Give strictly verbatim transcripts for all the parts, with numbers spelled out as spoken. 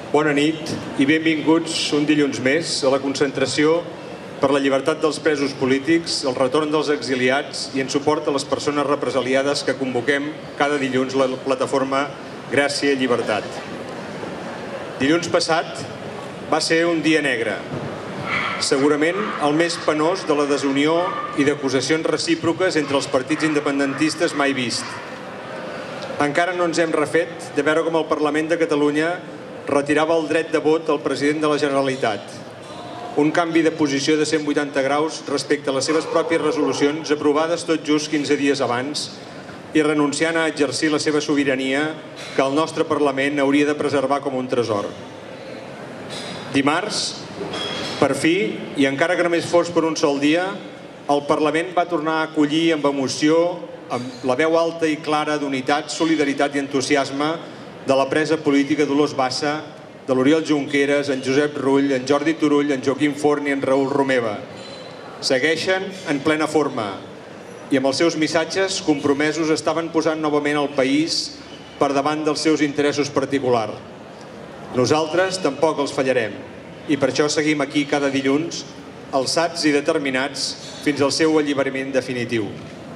Bona nit i benvinguts un dilluns més a la concentració per la llibertat dels presos polítics, el retorn dels exiliats i en suport a les persones represaliades que convoquem cada dilluns la plataforma Gràcia i Llibertat. Dilluns passat va ser un dia negre, segurament el més penós de la desunió i d'acusacions recíproques entre els partits independentistes mai vist. Encara no ens hem refet de veure com el Parlament de Catalunya retirava el dret de vot al president de la Generalitat. Un canvi de posició de cent vuitanta graus respecte a les seves pròpies resolucions aprovades tot just quinze dies abans i renunciant a exercir la seva sobirania que el nostre Parlament hauria de preservar com un tresor. Dimarts, per fi, i encara que només fos per un sol dia, el Parlament va tornar a acollir amb emoció, amb la veu alta i clara d'unitat, solidaritat i entusiasme de la presa política Dolors Bassa, de l'Oriol Junqueras, en Josep Rull, en Jordi Turull, en Joaquim Forn i en Raül Romeva. Segueixen en plena forma i amb els seus missatges compromesos estaven posant novament el país per davant dels seus interessos particulars. Nosaltres tampoc els fallarem i per això seguim aquí cada dilluns, alçats i determinats fins al seu alliberament definitiu.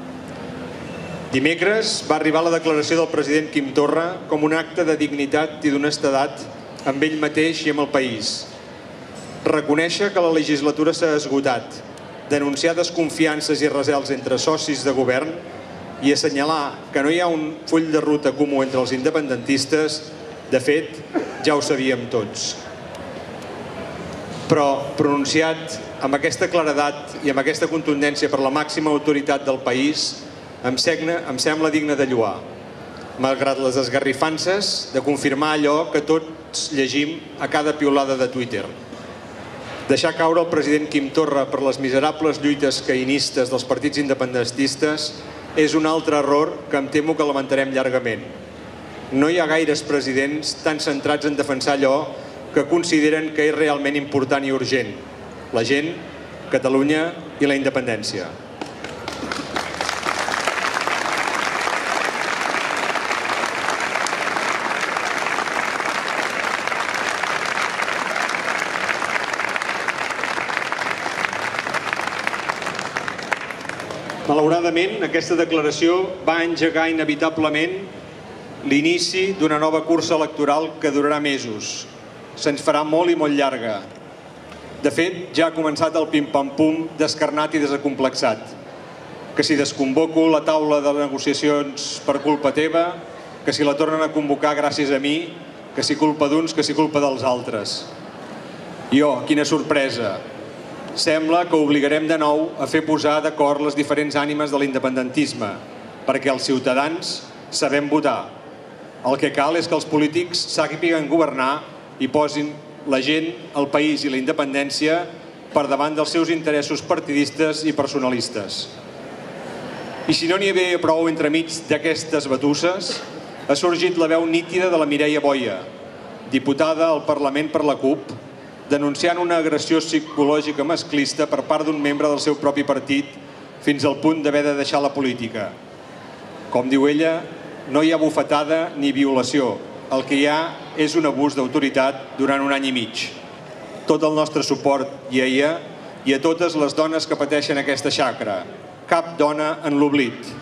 Dimecres va arribar la declaració del president Quim Torra com un acte de dignitat i d'honestedat amb ell mateix i amb el país. Reconèixer que la legislatura s'ha esgotat, denunciar desconfiances i recels entre socis de govern i assenyalar que no hi ha un full de ruta comú entre els independentistes, de fet, ja ho sabíem tots. Però pronunciat amb aquesta claredat i amb aquesta contundència per la màxima autoritat del país, em sembla digne de lloar, malgrat les esgarrifances de confirmar allò que tots llegim a cada piulada de Twitter. Deixar caure el president Quim Torra per les miserables lluites caïnistes dels partits independentistes és un altre error que em temo que lamentarem llargament. No hi ha gaires presidents tan centrats en defensar allò que consideren que és realment important i urgent: la gent, Catalunya i la independència. Malauradament, aquesta declaració va engegar inevitablement l'inici d'una nova cursa electoral que durarà mesos. Se'ns farà molt i molt llarga. De fet, ja ha començat el pim-pam-pum descarnat i desacomplexat. Que si desconvoco la taula de negociacions per culpa teva, que si la tornen a convocar gràcies a mi, que si culpa d'uns, que si culpa dels altres. I oh, quina sorpresa! Sembla que obligarem de nou a fer posar d'acord les diferents ànimes de l'independentisme, perquè els ciutadans sabem votar. El que cal és que els polítics sàpiguen governar i posin la gent, el país i la independència per davant dels seus interessos partidistes i personalistes. I si no n'hi havia prou entremig d'aquestes batusses, ha sorgit la veu nítida de la Mireia Boia, diputada al Parlament per la CUP, denunciant una agressió psicològica masclista per part d'un membre del seu propi partit fins al punt d'haver de deixar la política. Com diu ella, no hi ha bufetada ni violació. El que hi ha és un abús d'autoritat durant un any i mig. Tot el nostre suport i a ella i a totes les dones que pateixen aquesta xacra. Cap dona en l'oblit.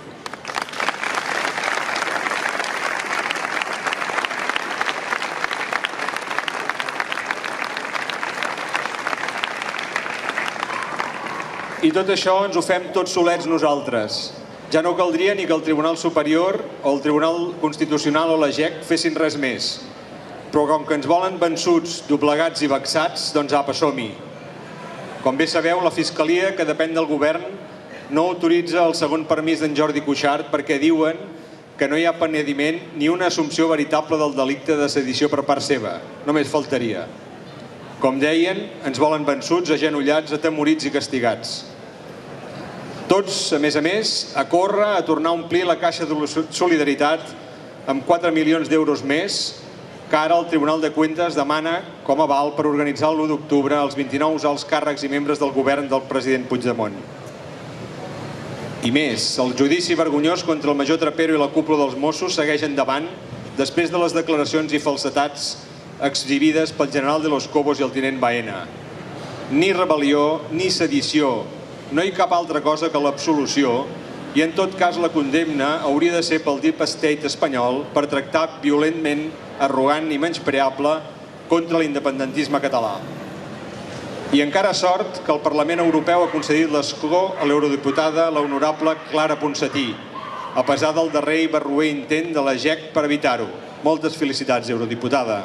I tot això ens ho fem tots solets nosaltres. Ja no caldria ni que el Tribunal Superior o el Tribunal Constitucional o la G E C fessin res més. Però com que ens volen vençuts, doblegats i vexats, doncs apa, som-hi. Com bé sabeu, la Fiscalia, que depèn del govern, no autoritza el segon permís d'en Jordi Cuixart perquè diuen que no hi ha penediment ni una assumpció veritable del delicte de sedició per part seva. Només faltaria. Com deien, ens volen vençuts, agenollats, atemorits i castigats. Tots, a més a més, a córrer a tornar a omplir la caixa de solidaritat amb quatre milions d'euros més que ara el Tribunal de Cuentas demana com a aval per organitzar l'u d'octubre els vint-i-nou alts càrrecs i membres del govern del president Puigdemont. I més, el judici vergonyós contra el major Trapero i la cúpula dels Mossos segueix endavant després de les declaracions i falsetats exhibides pel general de los Cobos i el tinent Baena. Ni rebel·lió ni sedició, no hi cap altra cosa que l'absolució, i en tot cas la condemna hauria de ser pel Deep State espanyol per tractar violentment, arrogant i menyspreable contra l'independentisme català. I encara sort que el Parlament Europeu ha concedit l'escó a l'eurodiputada, l'honorable Clara Ponsatí, a pesar del darrer i barroer intent de la G E C per evitar-ho. Moltes felicitats, eurodiputada.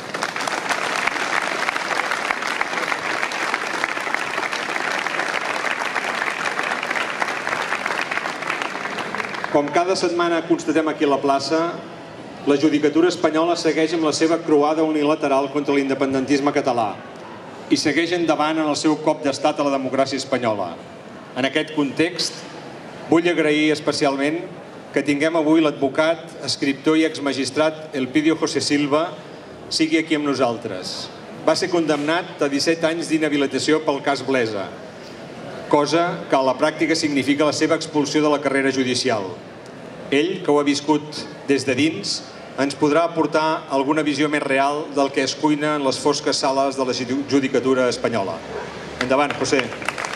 Com cada setmana constatem aquí a la plaça, la judicatura espanyola segueix amb la seva croada unilateral contra l'independentisme català i segueix endavant en el seu cop d'estat a la democràcia espanyola. En aquest context, vull agrair especialment que tinguem avui l'advocat, escriptor i exmagistrat Elpidio José Silva sigui aquí amb nosaltres. Va ser condemnat a disset anys d'inhabilitació pel cas Blesa, cosa que a la pràctica significa la seva expulsió de la carrera judicial. Ell, que ho ha viscut des de dins, ens podrà aportar alguna visió més real del que es cuina en les fosques sales de la judicatura espanyola. Endavant, José.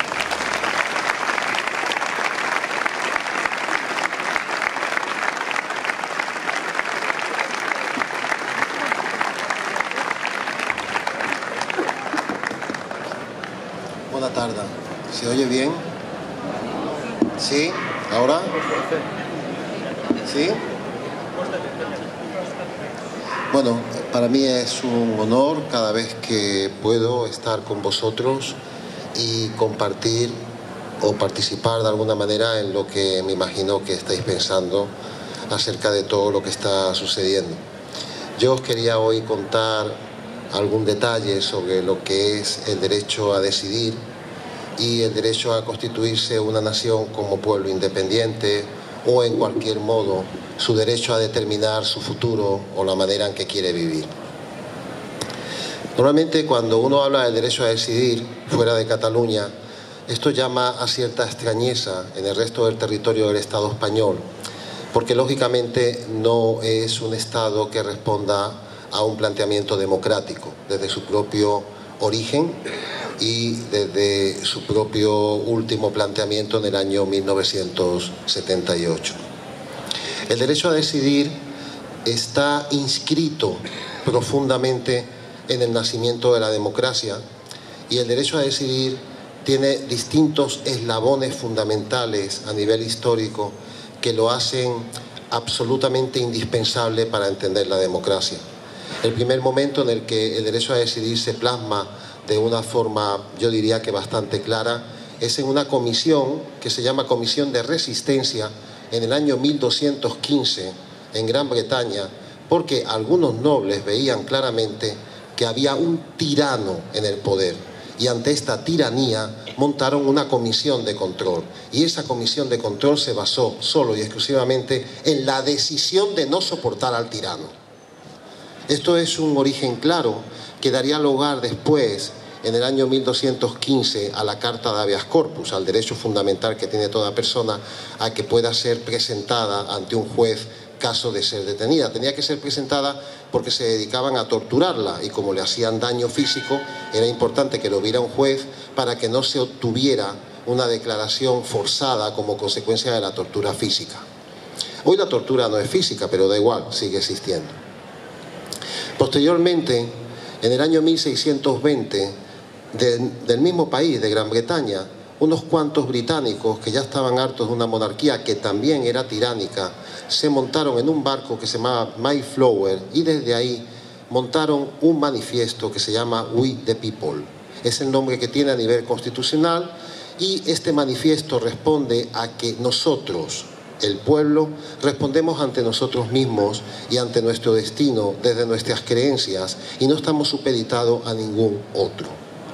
Buenas tardes. ¿Se oye bien? ¿Sí? ¿Ahora? ¿Sí? Bueno, para mí es un honor cada vez que puedo estar con vosotros y compartir o participar de alguna manera en lo que me imagino que estáis pensando acerca de todo lo que está sucediendo. Yo os quería hoy contar algún detalle sobre lo que es el derecho a decidir y el derecho a constituirse una nación como pueblo independiente o en cualquier modo su derecho a determinar su futuro o la manera en que quiere vivir. Normalmente cuando uno habla del derecho a decidir fuera de Cataluña, esto llama a cierta extrañeza en el resto del territorio del Estado español, porque lógicamente no es un Estado que responda a un planteamiento democrático desde su propio origen y desde su propio último planteamiento en el año mil novecientos setenta y ocho. El derecho a decidir está inscrito profundamente en el nacimiento de la democracia y el derecho a decidir tiene distintos eslabones fundamentales a nivel histórico que lo hacen absolutamente indispensable para entender la democracia. El primer momento en el que el derecho a decidir se plasma de una forma, yo diría que bastante clara, es en una comisión que se llama Comisión de Resistencia en el año mil doscientos quince en Gran Bretaña, porque algunos nobles veían claramente que había un tirano en el poder y ante esta tiranía montaron una comisión de control y esa comisión de control se basó solo y exclusivamente en la decisión de no soportar al tirano. Esto es un origen claro que daría lugar después, en el año mil doscientos quince, a la Carta de Habeas Corpus, al derecho fundamental que tiene toda persona a que pueda ser presentada ante un juez caso de ser detenida. Tenía que ser presentada porque se dedicaban a torturarla y como le hacían daño físico, era importante que lo viera un juez para que no se obtuviera una declaración forzada como consecuencia de la tortura física. Hoy la tortura no es física, pero da igual, sigue existiendo. Posteriormente, en el año mil seiscientos veinte, de, del mismo país, de Gran Bretaña, unos cuantos británicos que ya estaban hartos de una monarquía que también era tiránica, se montaron en un barco que se llamaba Mayflower y desde ahí montaron un manifiesto que se llama We the People. Es el nombre que tiene a nivel constitucional y este manifiesto responde a que nosotros, el pueblo, respondemos ante nosotros mismos y ante nuestro destino desde nuestras creencias y no estamos supeditados a ningún otro.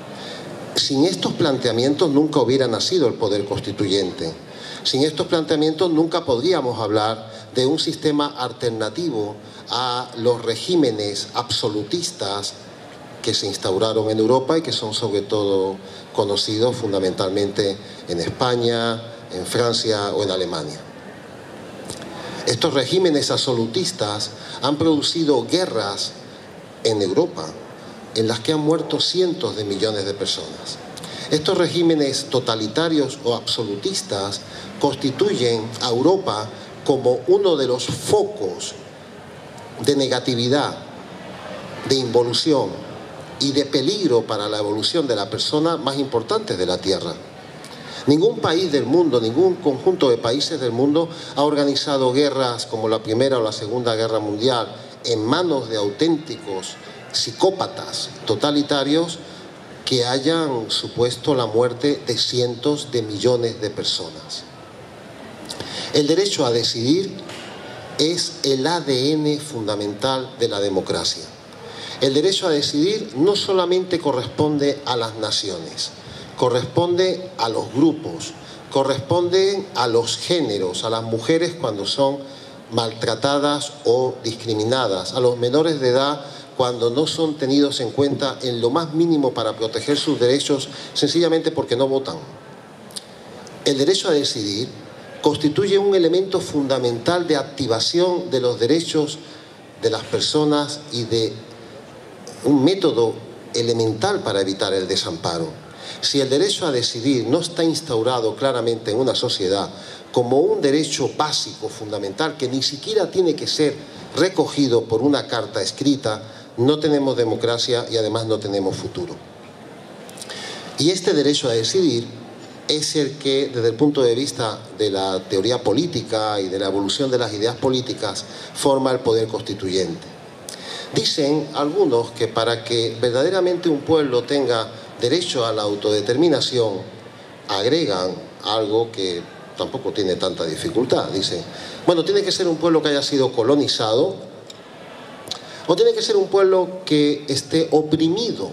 Sin estos planteamientos nunca hubiera nacido el poder constituyente. Sin estos planteamientos nunca podríamos hablar de un sistema alternativo a los regímenes absolutistas que se instauraron en Europa y que son sobre todo conocidos fundamentalmente en España, en Francia o en Alemania. Estos regímenes absolutistas han producido guerras en Europa en las que han muerto cientos de millones de personas. Estos regímenes totalitarios o absolutistas constituyen a Europa como uno de los focos de negatividad, de involución y de peligro para la evolución de la persona más importantes de la Tierra. Ningún país del mundo, ningún conjunto de países del mundo ha organizado guerras como la Primera o la Segunda Guerra Mundial en manos de auténticos psicópatas totalitarios que hayan supuesto la muerte de cientos de millones de personas. El derecho a decidir es el A D N fundamental de la democracia. El derecho a decidir no solamente corresponde a las naciones, corresponde a los grupos, corresponde a los géneros, a las mujeres cuando son maltratadas o discriminadas, a los menores de edad cuando no son tenidos en cuenta en lo más mínimo para proteger sus derechos, sencillamente porque no votan. El derecho a decidir constituye un elemento fundamental de activación de los derechos de las personas y de un método elemental para evitar el desamparo. Si el derecho a decidir no está instaurado claramente en una sociedad como un derecho básico, fundamental, que ni siquiera tiene que ser recogido por una carta escrita, no tenemos democracia y además no tenemos futuro. Y este derecho a decidir es el que, desde el punto de vista de la teoría política y de la evolución de las ideas políticas, forma el poder constituyente. Dicen algunos que para que verdaderamente un pueblo tenga derecho a la autodeterminación, agregan algo que tampoco tiene tanta dificultad. Dicen, bueno, tiene que ser un pueblo que haya sido colonizado o tiene que ser un pueblo que esté oprimido.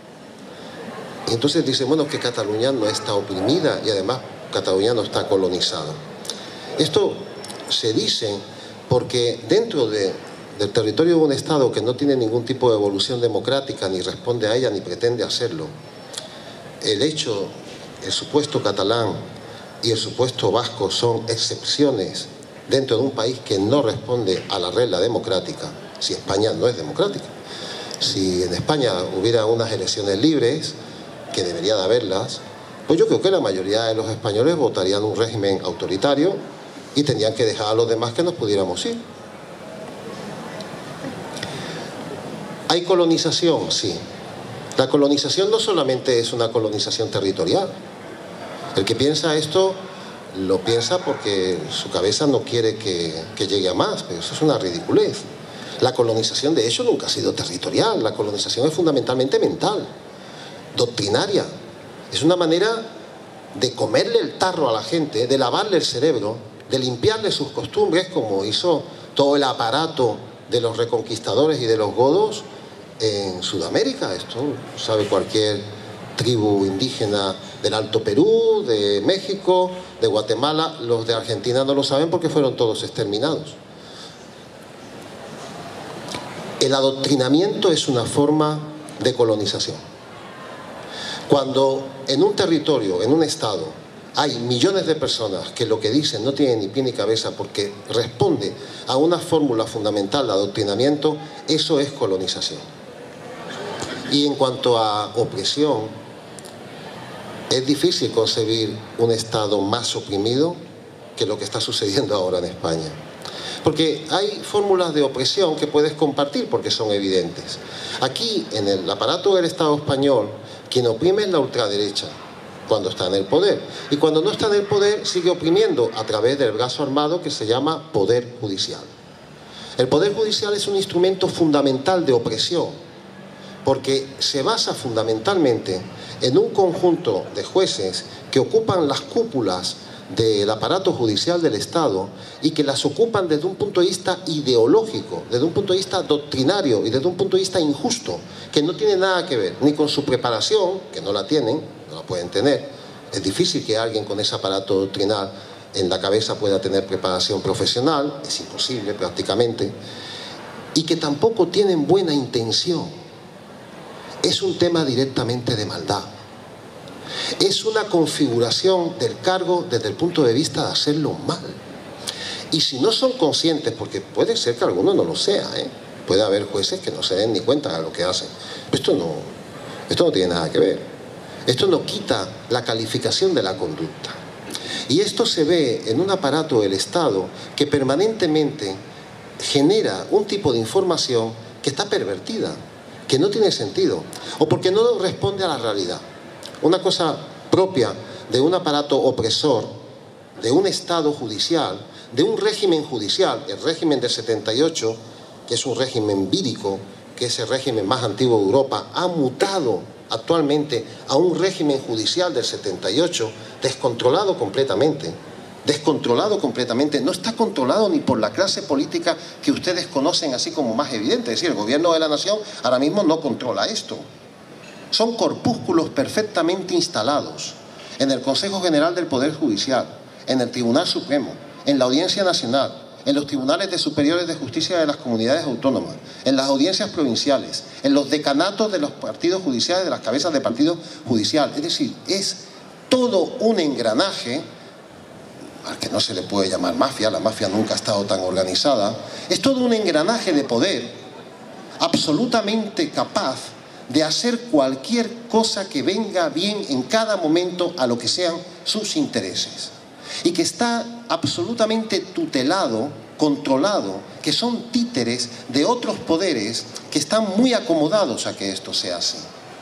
Y entonces dicen, bueno, que Cataluña no está oprimida y además Cataluña no está colonizada. Esto se dice porque dentro de, del territorio de un Estado que no tiene ningún tipo de evolución democrática, ni responde a ella, ni pretende hacerlo, el hecho, el supuesto catalán y el supuesto vasco son excepciones dentro de un país que no responde a la regla democrática, si España no es democrática. Si en España hubiera unas elecciones libres, que debería de haberlas, pues yo creo que la mayoría de los españoles votarían un régimen autoritario y tendrían que dejar a los demás que nos pudiéramos ir. ¿Hay colonización? Sí. La colonización no solamente es una colonización territorial. El que piensa esto lo piensa porque su cabeza no quiere que, que llegue a más, pero eso es una ridiculez. La colonización de hecho nunca ha sido territorial, la colonización es fundamentalmente mental, doctrinaria. Es una manera de comerle el tarro a la gente, de lavarle el cerebro, de limpiarle sus costumbres, como hizo todo el aparato de los reconquistadores y de los godos en Sudamérica. Esto sabe cualquier tribu indígena del Alto Perú, de México, de Guatemala. Los de Argentina no lo saben porque fueron todos exterminados. El adoctrinamiento es una forma de colonización. Cuando en un territorio, en un estado, hay millones de personas que lo que dicen no tienen ni pie ni cabeza porque responde a una fórmula fundamental de adoctrinamiento, eso es colonización. Y en cuanto a opresión, es difícil concebir un estado más oprimido que lo que está sucediendo ahora en España. Porque hay fórmulas de opresión que puedes compartir porque son evidentes. Aquí, en el aparato del Estado español, quien oprime es la ultraderecha cuando está en el poder. Y cuando no está en el poder, sigue oprimiendo a través del brazo armado que se llama Poder Judicial. El Poder Judicial es un instrumento fundamental de opresión, porque se basa fundamentalmente en un conjunto de jueces que ocupan las cúpulas del aparato judicial del Estado y que las ocupan desde un punto de vista ideológico, desde un punto de vista doctrinario y desde un punto de vista injusto, que no tiene nada que ver ni con su preparación, que no la tienen, no la pueden tener. Es difícil que alguien con ese aparato doctrinal en la cabeza pueda tener preparación profesional, es imposible prácticamente, y que tampoco tienen buena intención. Es un tema directamente de maldad. Es una configuración del cargo desde el punto de vista de hacerlo mal. Y si no son conscientes, porque puede ser que alguno no lo sea, ¿eh? Puede haber jueces que no se den ni cuenta de lo que hacen. Pero esto no, esto no tiene nada que ver. Esto no quita la calificación de la conducta. Y esto se ve en un aparato del Estado que permanentemente genera un tipo de información que está pervertida, que no tiene sentido, o porque no responde a la realidad. Una cosa propia de un aparato opresor, de un Estado judicial, de un régimen judicial, el régimen del setenta y ocho, que es un régimen vírico, que es el régimen más antiguo de Europa, ha mutado actualmente a un régimen judicial del setenta y ocho descontrolado completamente, descontrolado completamente, no está controlado ni por la clase política que ustedes conocen así como más evidente, es decir, el gobierno de la nación ahora mismo no controla esto. Son corpúsculos perfectamente instalados en el Consejo General del Poder Judicial, en el Tribunal Supremo, en la Audiencia Nacional, en los tribunales de superiores de justicia de las comunidades autónomas, en las audiencias provinciales, en los decanatos de los partidos judiciales, de las cabezas de partido judicial. Es decir, es todo un engranaje, al que no se le puede llamar mafia, la mafia nunca ha estado tan organizada, es todo un engranaje de poder absolutamente capaz de hacer cualquier cosa que venga bien en cada momento a lo que sean sus intereses. Y que está absolutamente tutelado, controlado, que son títeres de otros poderes que están muy acomodados a que esto se hace.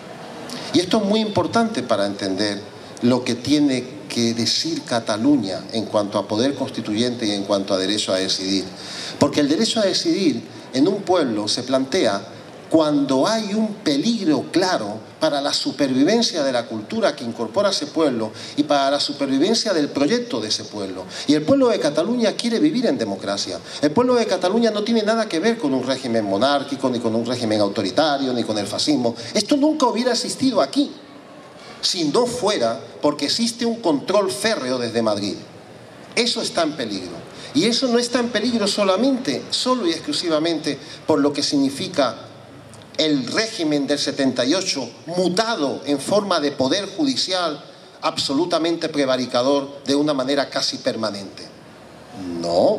Y esto es muy importante para entender lo que tiene que decir Cataluña en cuanto a poder constituyente y en cuanto a derecho a decidir. Porque el derecho a decidir en un pueblo se plantea cuando hay un peligro claro para la supervivencia de la cultura que incorpora ese pueblo y para la supervivencia del proyecto de ese pueblo. Y el pueblo de Cataluña quiere vivir en democracia. El pueblo de Cataluña no tiene nada que ver con un régimen monárquico, ni con un régimen autoritario, ni con el fascismo. Esto nunca hubiera existido aquí, si no fuera porque existe un control férreo desde Madrid. Eso está en peligro. Y eso no está en peligro solamente, solo y exclusivamente por lo que significa el régimen del setenta y ocho mutado en forma de poder judicial absolutamente prevaricador de una manera casi permanente. No,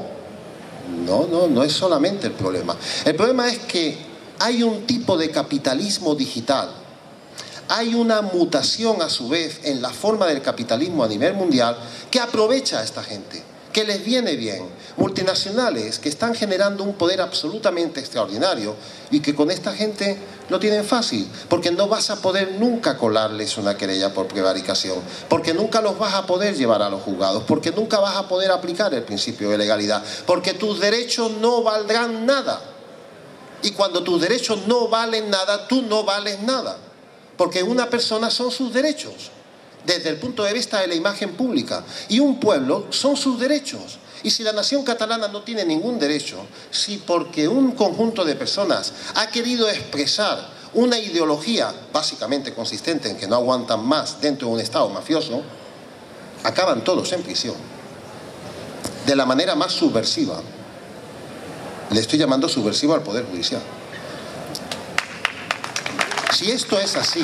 no, no, no es solamente el problema. El problema es que hay un tipo de capitalismo digital, hay una mutación a su vez en la forma del capitalismo a nivel mundial que aprovecha a esta gente, que les viene bien, multinacionales que están generando un poder absolutamente extraordinario y que con esta gente lo tienen fácil, porque no vas a poder nunca colarles una querella por prevaricación, porque nunca los vas a poder llevar a los juzgados, porque nunca vas a poder aplicar el principio de legalidad, porque tus derechos no valdrán nada. Y cuando tus derechos no valen nada, tú no vales nada, porque una persona son sus derechos desde el punto de vista de la imagen pública, y un pueblo son sus derechos. Y si la nación catalana no tiene ningún derecho, si porque un conjunto de personas ha querido expresar una ideología básicamente consistente en que no aguantan más dentro de un Estado mafioso, acaban todos en prisión, de la manera más subversiva. Le estoy llamando subversivo al Poder Judicial. Si esto es así,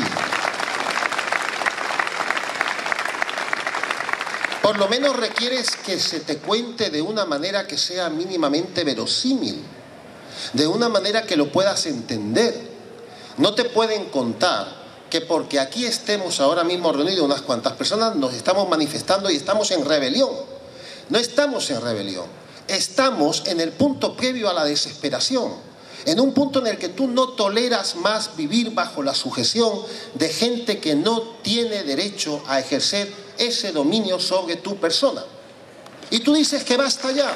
por lo menos requieres que se te cuente de una manera que sea mínimamente verosímil, de una manera que lo puedas entender. No te pueden contar que porque aquí estemos ahora mismo reunidos unas cuantas personas nos estamos manifestando y estamos en rebelión. No estamos en rebelión, estamos en el punto previo a la desesperación, en un punto en el que tú no toleras más vivir bajo la sujeción de gente que no tiene derecho a ejercer ese dominio sobre tu persona. Y tú dices que basta ya.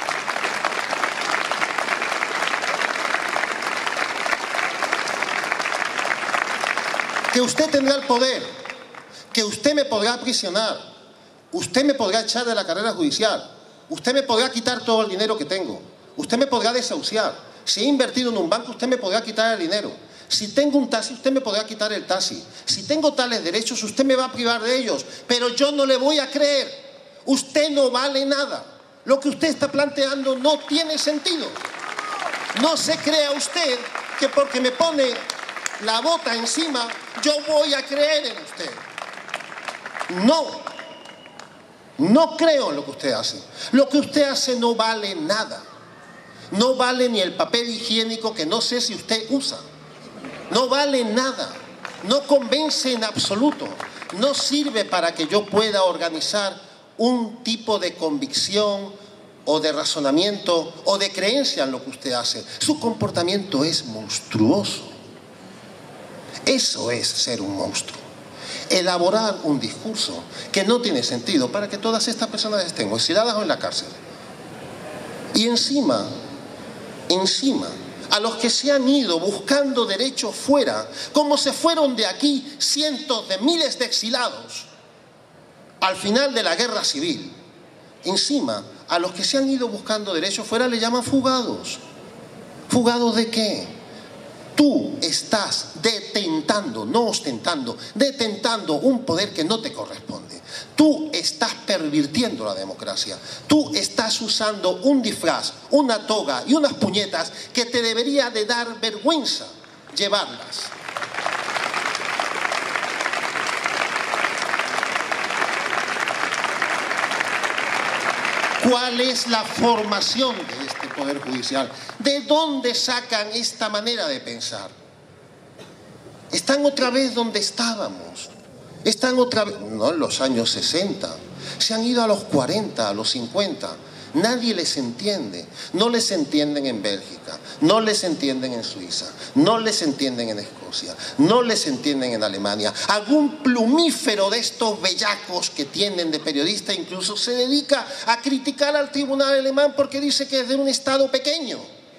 Que usted tendrá el poder, que usted me podrá aprisionar, usted me podrá echar de la carrera judicial, usted me podrá quitar todo el dinero que tengo, usted me podrá desahuciar. Si he invertido en un banco, usted me podrá quitar el dinero. Si tengo un taxi, usted me podrá quitar el taxi. Si tengo tales derechos, usted me va a privar de ellos. Pero yo no le voy a creer. Usted no vale nada. Lo que usted está planteando no tiene sentido. No se crea usted que porque me pone la bota encima, yo voy a creer en usted. No. No creo en lo que usted hace. Lo que usted hace no vale nada. No vale ni el papel higiénico que no sé si usted usa. No vale nada. No convence en absoluto. No sirve para que yo pueda organizar un tipo de convicción o de razonamiento o de creencia en lo que usted hace. Su comportamiento es monstruoso. Eso es ser un monstruo. Elaborar un discurso que no tiene sentido para que todas estas personas estén o exiliadas o en la cárcel. Y encima, encima, a los que se han ido buscando derechos fuera, como se fueron de aquí cientos de miles de exilados al final de la guerra civil, encima, a los que se han ido buscando derechos fuera le llaman fugados. ¿Fugados de qué? Tú estás detentando, no ostentando, detentando un poder que no te corresponde. Tú estás pervirtiendo la democracia. Tú estás usando un disfraz, una toga y unas puñetas que te debería de dar vergüenza llevarlas. ¿Cuál es la formación de este Poder Judicial? ¿De dónde sacan esta manera de pensar? Están otra vez donde estábamos. Están otra vez, no en los años sesenta. Se han ido a los cuarenta, a los cincuenta. Nadie les entiende. No les entienden en Bélgica, no les entienden en Suiza, no les entienden en Escocia, no les entienden en Alemania. Algún plumífero de estos bellacos que tienen de periodista incluso se dedica a criticar al tribunal alemán porque dice que es de un estado pequeño.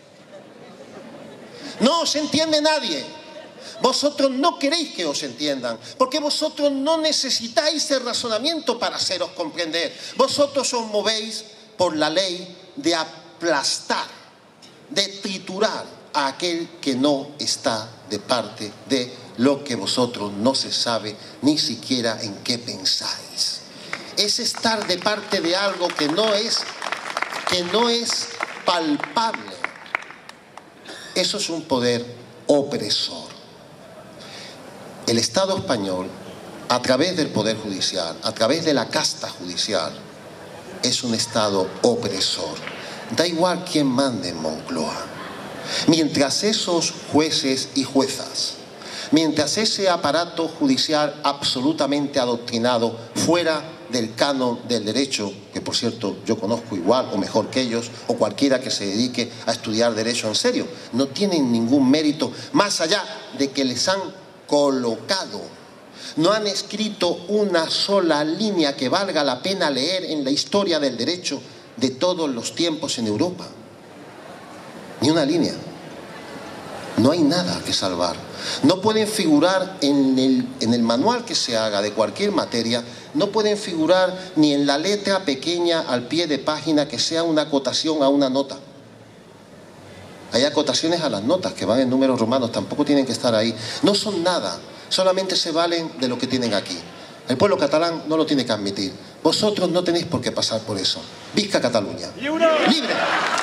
No os entiende nadie. Vosotros no queréis que os entiendan, porque vosotros no necesitáis el razonamiento para haceros comprender. Vosotros os movéis por la ley de aplastar, de triturar a aquel que no está de parte de lo que vosotros no se sabe ni siquiera en qué pensáis. Es estar de parte de algo que no es, que no es palpable. Eso es un poder opresor. El Estado español, a través del Poder Judicial, a través de la casta judicial, es un Estado opresor. Da igual quién mande en Moncloa. Mientras esos jueces y juezas, mientras ese aparato judicial absolutamente adoctrinado fuera del canon del derecho, que por cierto yo conozco igual o mejor que ellos, o cualquiera que se dedique a estudiar derecho en serio, no tienen ningún mérito más allá de que les han colocado. No han escrito una sola línea que valga la pena leer en la historia del derecho de todos los tiempos en Europa. Ni una línea. No hay nada que salvar. No pueden figurar en el, en el manual que se haga de cualquier materia, no pueden figurar ni en la letra pequeña al pie de página que sea una acotación a una nota. Hay acotaciones a las notas que van en números romanos, tampoco tienen que estar ahí. No son nada. Solamente se valen de lo que tienen aquí. El pueblo catalán no lo tiene que admitir. Vosotros no tenéis por qué pasar por eso. Visca Cataluña. ¡Libre!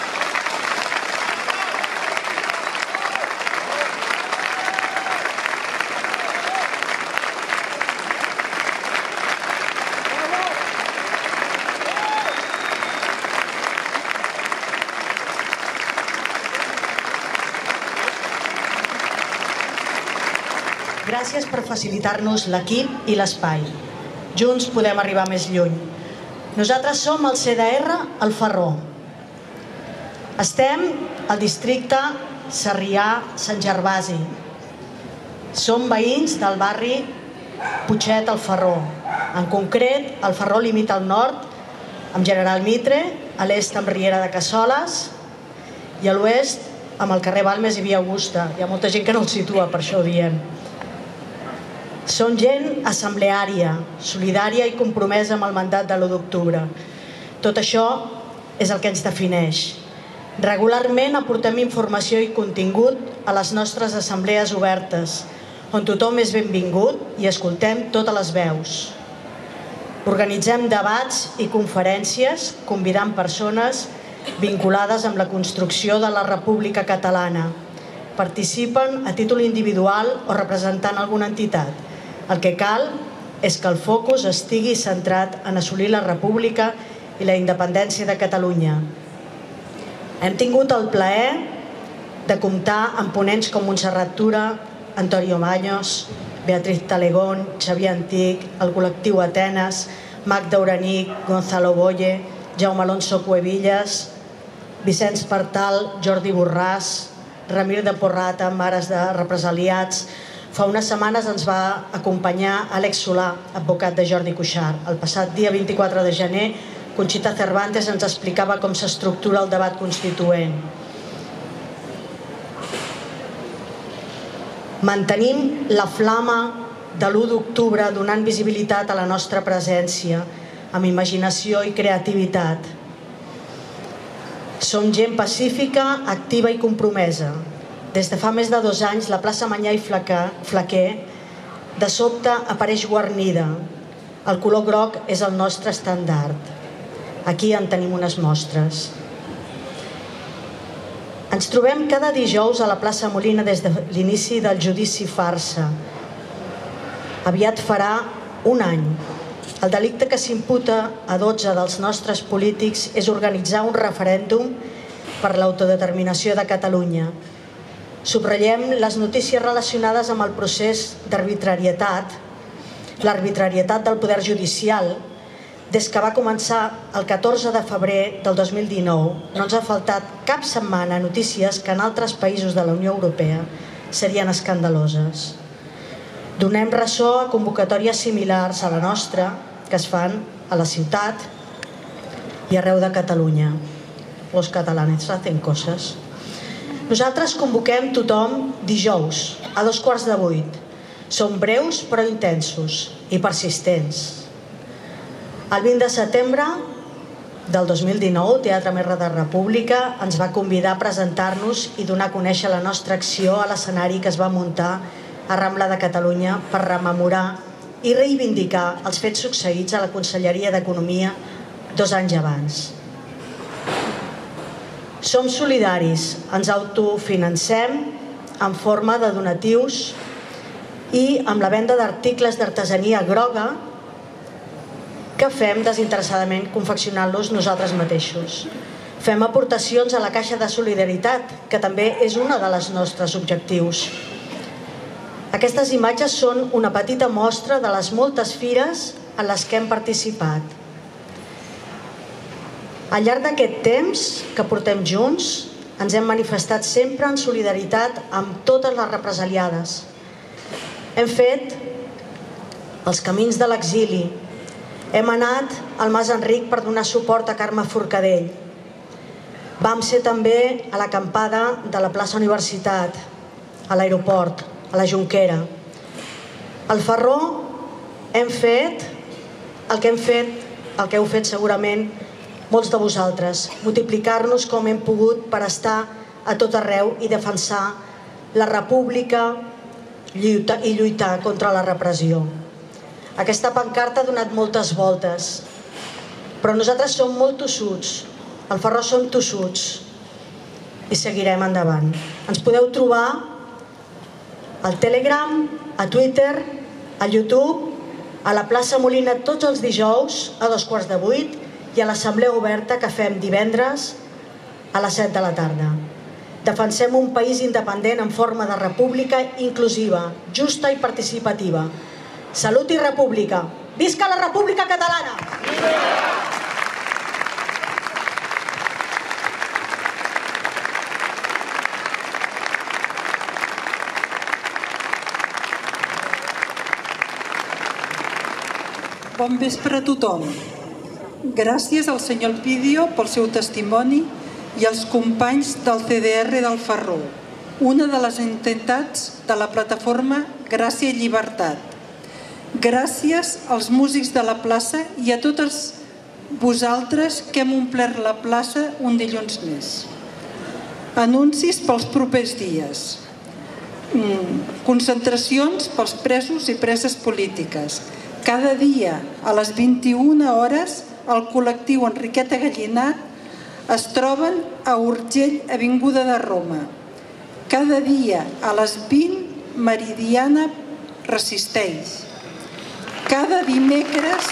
Gràcies per facilitar-nos l'equip i l'espai. Junts podem arribar més lluny. Nosaltres som el C D R El Farró. Estem al districte Sarrià-Sant Gervasi. Som veïns del barri Putxet El Farró. En concret, el Farró limita al nord amb General Mitre, a l'est amb Riera de Cassoles i a l'oest amb el carrer Balmes i Via Augusta. Hi ha molta gent que no el situa, per això ho diem. Som gent assembleària, solidària i compromesa amb el mandat de l'u d'octubre. Tot això és el que ens defineix. Regularment aportem informació i contingut a les nostres assemblees obertes, on tothom és benvingut i escoltem totes les veus. Organitzem debats i conferències convidant persones vinculades amb la construcció de la República Catalana. Participen a títol individual o representant alguna entitat. El que cal és que el focus estigui centrat en assolir la República i la independència de Catalunya. Hem tingut el plaer de comptar amb ponents com Montserrat Tura, Antonio Baños, Beatriz Talegón, Xavier Antic, el col·lectiu Atenes, Magda Uranic, Gonzalo Boye, Jaume Alonso Cuevillas, Vicenç Partal, Jordi Borràs, Ramir de Porrata, Mares de Represaliats. Fa unes setmanes ens va acompanyar Àlex Solà, advocat de Jordi Cuixart. El passat dia vint-i-quatre de gener, Conxita Cervantes ens explicava com s'estructura el debat constituent. Mantenim la flama de l'u d'octubre donant visibilitat a la nostra presència, amb imaginació i creativitat. Som gent pacífica, activa i compromesa. Des de fa més de dos anys, la plaça Mañà i Flaquer de sobte apareix guarnida. El color groc és el nostre estandard. Aquí en tenim unes mostres. Ens trobem cada dijous a la plaça Molina des de l'inici del judici farsa. Aviat farà un any. El delicte que s'imputa a dotze dels nostres polítics és organitzar un referèndum per l'autodeterminació de Catalunya. Subratllem les notícies relacionades amb el procés d'arbitrarietat, l'arbitrarietat del poder judicial. Des que va començar el catorze de febrer del dos mil dinou, no ens ha faltat cap setmana notícies que en altres països de la Unió Europea serien escandaloses. Donem ressò a convocatòries similars a la nostra, que es fan a la ciutat i arreu de Catalunya. Los catalanes hacen coses. Nosaltres convoquem tothom dijous, a dos quarts de vuit. Som breus però intensos i persistents. El vint de setembre del dos mil dinou, Teatre Mer de República ens va convidar a presentar-nos i donar a conèixer la nostra acció a l'escenari que es va muntar a Rambla de Catalunya per rememorar i reivindicar els fets succeïts a la Conselleria d'Economia dos anys abans. Som solidaris, ens autofinancem en forma de donatius i amb la venda d'articles d'artesania groga que fem desinteressadament confeccionant-los nosaltres mateixos. Fem aportacions a la Caixa de Solidaritat, que també és un dels nostres objectius. Aquestes imatges són una petita mostra de les moltes fires en les que hem participat. Al llarg d'aquest temps que portem junts, ens hem manifestat sempre en solidaritat amb totes les represaliades. Hem fet els camins de l'exili. Hem anat al Mas Enric per donar suport a Carme Forcadell. Vam ser també a l'acampada de la plaça Universitat, a l'aeroport, a la Jonquera. Al Ferró hem fet el que hem fet, el que heu fet segurament molts de vosaltres, multiplicar-nos com hem pogut per estar a tot arreu i defensar la república i lluitar contra la repressió. Aquesta pancarta ha donat moltes voltes, però nosaltres som molt tossuts, al Ferró som tossuts i seguirem endavant. Ens podeu trobar al Telegram, a Twitter, a YouTube, a la plaça Molina tots els dijous a dos quarts de vuit i a l'assemblea oberta que fem divendres a les set de la tarda. Defensem un país independent en forma de república inclusiva, justa i participativa. Salut i república. Visca la República Catalana! Bon vespre a tothom. Gràcies al senyor Elpidio pel seu testimoni i als companys del C D R del Ferró, una de les entitats de la plataforma Gràcia i Llibertat. Gràcies als músics de la plaça i a totes vosaltres que hem omplert la plaça un dilluns més. Anuncis pels propers dies. Concentracions pels presos i preses polítiques. Cada dia a les vint-i-una hores el col·lectiu Enriqueta Gallinat es troben a Urgell, avinguda de Roma. Cada dia a les vint Meridiana resisteix. Cada dimecres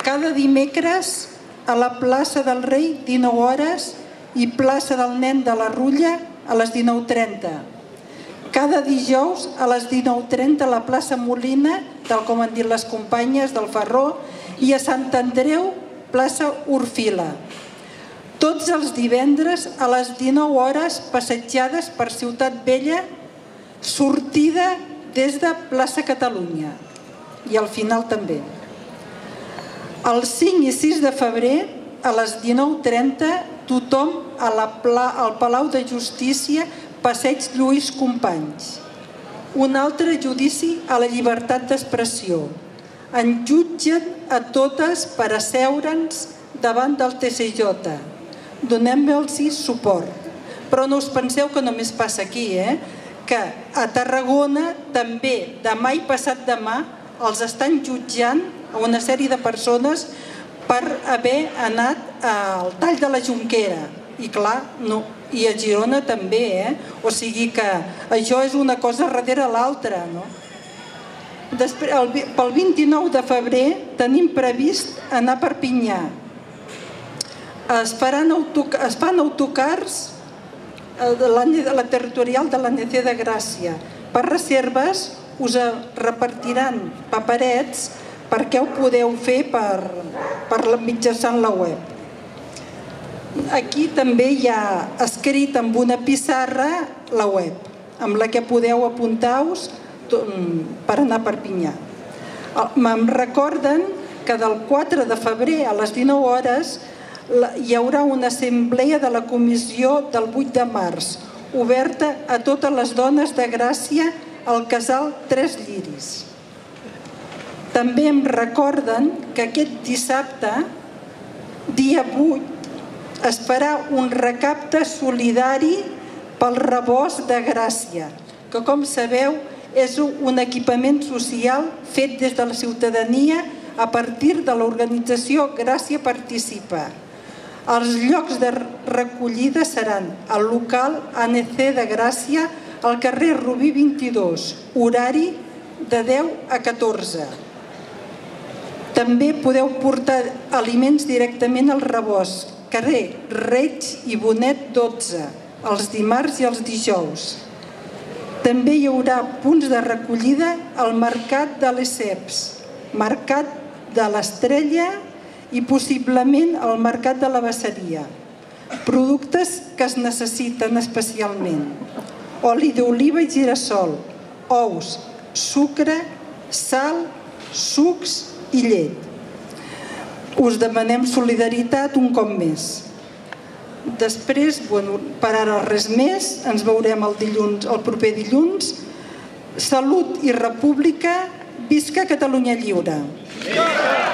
Cada dimecres a la plaça del Rei, dinou hores, i plaça del Nen de la Rulla a les dinou trenta. Cada dijous a les dinou trenta a la plaça Molina, tal com han dit les companyes del Farró, i a Sant Andreu, plaça Orfila. Tots els divendres a les dinou hores passejades per Ciutat Vella, sortida des de plaça Catalunya i al final també. El cinc i sis de febrer a les dinou trenta tothom a la pla, al Palau de Justícia, passeig Lluís Companys. Un altre judici a la llibertat d'expressió. En jutgen a totes per asseure'ns davant del T C J. Donem-los suport. Però no us penseu que només passa aquí, eh? Que a Tarragona també demà i passat demà els estan jutjant a una sèrie de persones per haver anat al tall de la Jonquera. I clar, no, i a Girona també, eh? O sigui que això és una cosa darrere l'altra, no? Després, el, pel vint-i-nou de febrer tenim previst anar a Perpinyà. Es, faran autoc es fan autocars a la, a la territorial de l'A N C de Gràcia. Per reserves us repartiran paperets perquè ho podeu fer per, per mitjançant la web. Aquí també hi ha escrit amb una pissarra la web, amb la que podeu apuntar-vos per anar a Perpinyà. Me'n recorden que del quatre de febrer a les dinou hores hi haurà una assemblea de la comissió del vuit de març, oberta a totes les dones de Gràcia al casal Tres Lliris. També em recorden que aquest dissabte, dia vuit, es farà un recapte solidari pel rebost de Gràcia, que com sabeu és un equipament social fet des de la ciutadania a partir de l'organització Gràcia Participa. Els llocs de recollida seran al local A N C de Gràcia al carrer Rubí vint-i-dos, horari de deu a catorze. També podeu portar aliments directament al rebost, carrer Reig i Bonet dotze, els dimarts i els dijous. També hi haurà punts de recollida al Mercat de Lesseps, Mercat de l'Estrella i possiblement al Mercat de la Basseria. Productes que es necessiten especialment: oli d'oliva i girassol, ous, sucre, sal, sucs i llet. Us demanem solidaritat un cop més. Després, bueno, per ara res més, ens veurem el dilluns, el proper dilluns. Salut i república, visca Catalunya lliure!